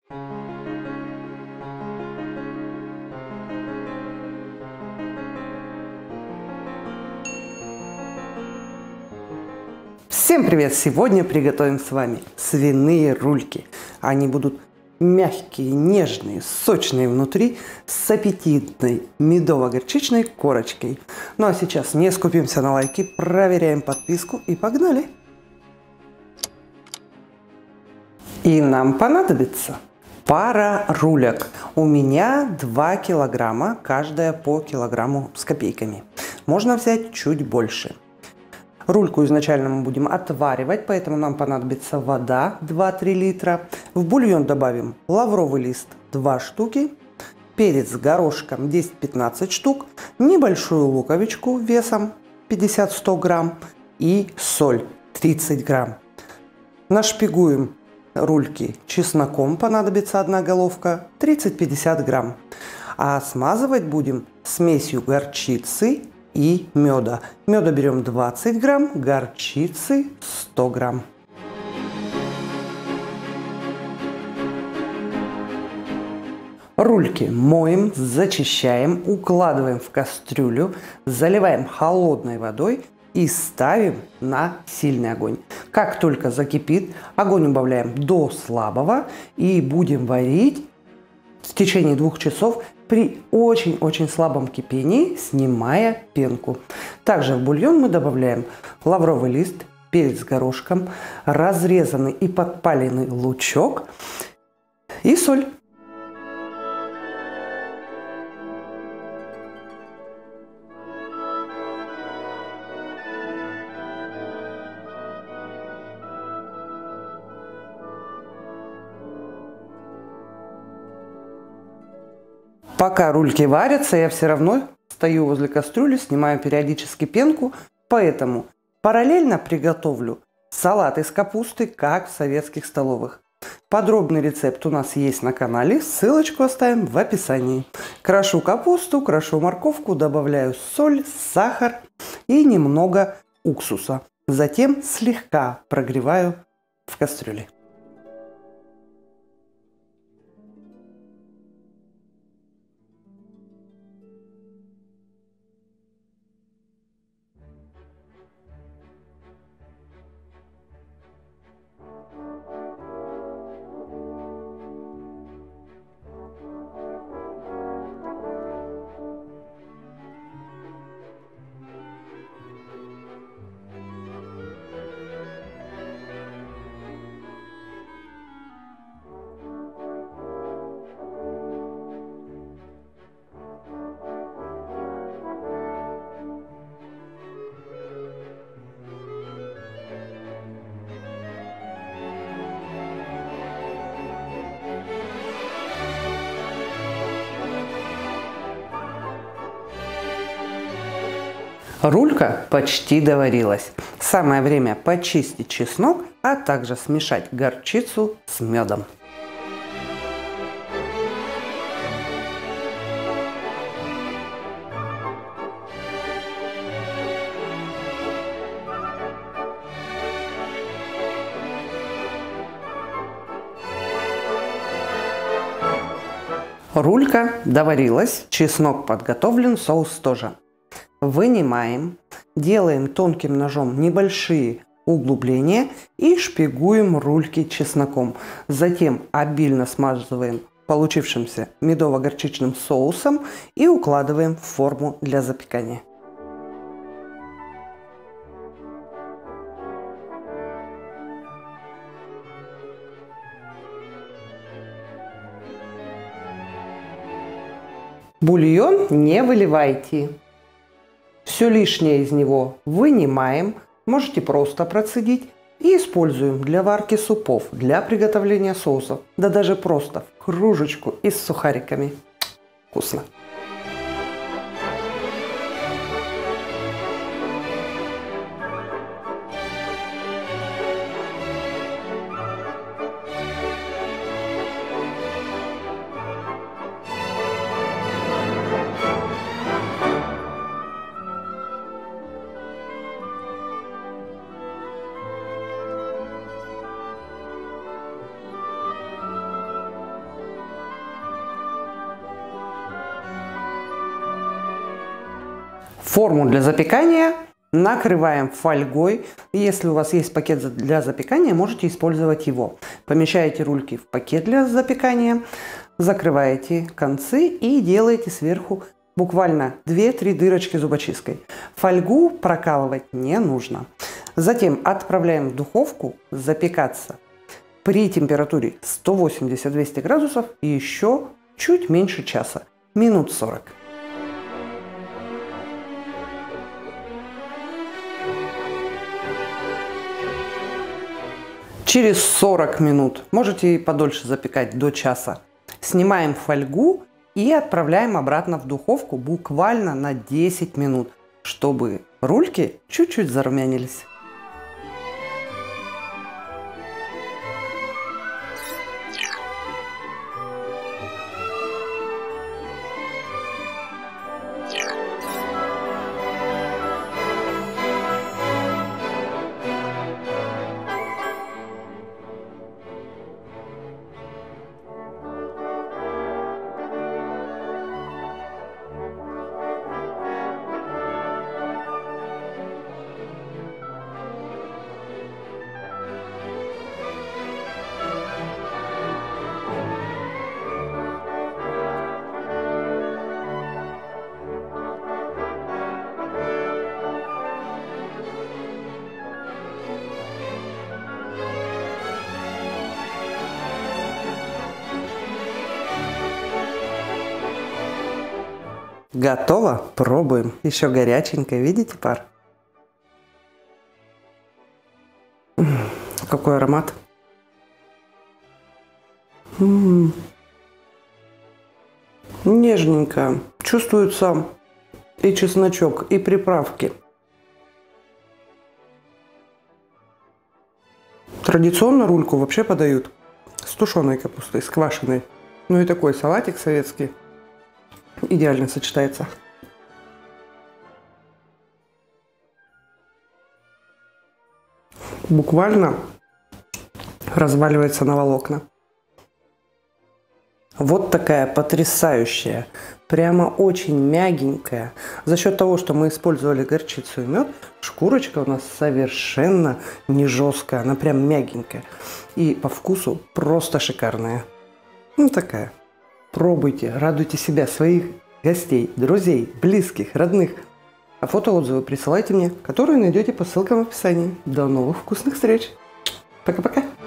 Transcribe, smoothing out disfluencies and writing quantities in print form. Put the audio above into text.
Всем привет! Сегодня приготовим с вами свиные рульки. Они будут мягкие, нежные, сочные внутри, с аппетитной медово-горчичной корочкой. Ну а сейчас не скупимся на лайки, проверяем подписку и погнали! И нам понадобится пара рулек. У меня 2 килограмма, каждая по килограмму с копейками. Можно взять чуть больше. Рульку изначально мы будем отваривать, поэтому нам понадобится вода 2-3 литра. В бульон добавим лавровый лист 2 штуки, перец горошком 10-15 штук, небольшую луковичку весом 50-100 грамм и соль 30 грамм. Нашпигуем рульки чесноком, понадобится 1 головка, 30-50 грамм. А смазывать будем смесью горчицы и меда. Меда берем 20 грамм, горчицы 100 грамм. Рульки моем, зачищаем, укладываем в кастрюлю, заливаем холодной водой и ставим на сильный огонь. Как только закипит, огонь убавляем до слабого и будем варить в течение 2 часов при очень-очень слабом кипении, снимая пенку. Также в бульон мы добавляем лавровый лист, перец горошком, разрезанный и подпаленный лучок и соль. Пока рульки варятся, я все равно стою возле кастрюли, снимаю периодически пенку, поэтому параллельно приготовлю салат из капусты, как в советских столовых. Подробный рецепт у нас есть на канале, ссылочку оставим в описании. Крошу капусту, крошу морковку, добавляю соль, сахар и немного уксуса. Затем слегка прогреваю в кастрюле. Рулька почти доварилась. Самое время почистить чеснок, а также смешать горчицу с медом. Рулька доварилась, чеснок подготовлен, соус тоже. Вынимаем, делаем тонким ножом небольшие углубления и шпигуем рульки чесноком. Затем обильно смазываем получившимся медово-горчичным соусом и укладываем в форму для запекания. Бульон не выливайте. Все лишнее из него вынимаем, можете просто процедить и используем для варки супов, для приготовления соусов, да даже просто в кружечку и с сухариками. Вкусно! Форму для запекания накрываем фольгой. Если у вас есть пакет для запекания, можете использовать его. Помещаете рульки в пакет для запекания, закрываете концы и делаете сверху буквально 2-3 дырочки зубочисткой. Фольгу прокалывать не нужно. Затем отправляем в духовку запекаться при температуре 180-200 градусов и еще чуть меньше часа, минут 40. Через 40 минут, можете и подольше запекать, до часа, снимаем фольгу и отправляем обратно в духовку буквально на 10 минут, чтобы рульки чуть-чуть зарумянились. Готово? Пробуем. Еще горяченькое. Видите пар? Какой аромат. Нежненько. Чувствуется и чесночок, и приправки. Традиционно рульку вообще подают с тушеной капустой, с квашеной. Ну и такой салатик советский идеально сочетается. Буквально разваливается на волокна. Вот такая потрясающая, прямо очень мягенькая. За счет того, что мы использовали горчицу и мед, шкурочка у нас совершенно не жесткая, она прям мягенькая. И по вкусу просто шикарная. Ну такая. Пробуйте, радуйте себя, своих гостей, друзей, близких, родных. А фотоотзывы присылайте мне, которые найдете по ссылкам в описании. До новых вкусных встреч. Пока-пока.